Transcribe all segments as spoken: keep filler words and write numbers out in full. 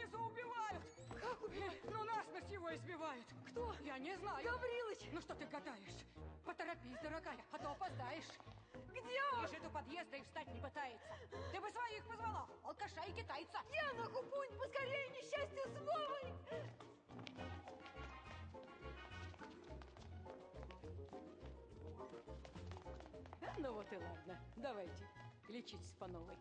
Бориса убивают! Как убивают? Ну, насмерть его избивают. Кто? Я не знаю. Гаврилыч! Ну, что ты гадаешь? Поторопись, дорогая, а то опоздаешь. Где он? Лежит у подъезда и встать не пытается. Ты бы своих позвала, алкаша и китайца. Яна, Купунь, поскорее несчастье с Вовой! Ну вот и ладно. Давайте, лечитесь по новой.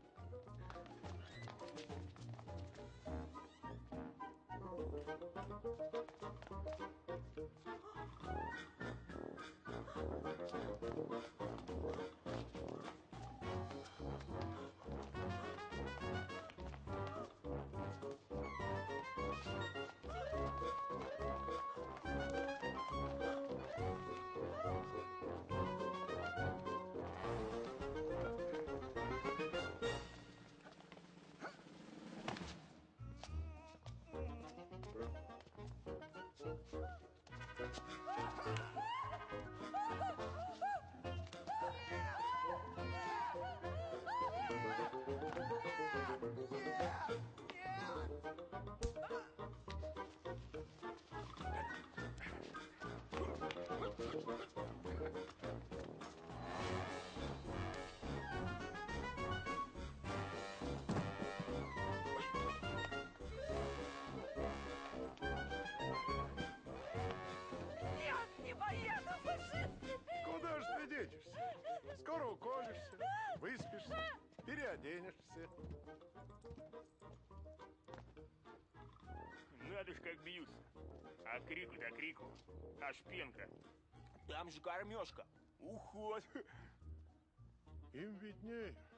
Нет, не поеду, фашисты! Куда же ты денешься? Скоро уколешься, выспишься, переоденешься. Надо ж как бьются. А крику-то крику. Аж пенка. Там же кормежка. Уход. Им виднее.